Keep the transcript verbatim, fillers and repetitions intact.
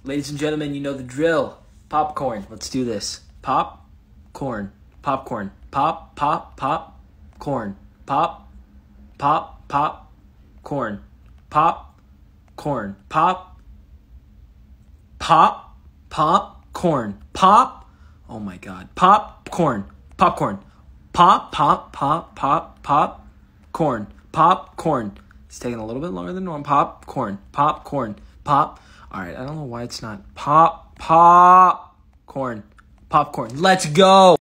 Ladies and gentlemen, you know the drill. Popcorn. Let's do this. Pop, corn, popcorn. Pop, pop, pop, corn. Pop, pop, pop, corn. Pop, corn. Pop, pop, pop, corn. Pop. Oh my God. Popcorn. Popcorn. Pop, pop, pop, pop, pop, corn. Popcorn. It's taking a little bit longer than normal. Popcorn. Popcorn. Pop. All right, I don't know why it's not pop, pop, corn, popcorn. Let's go.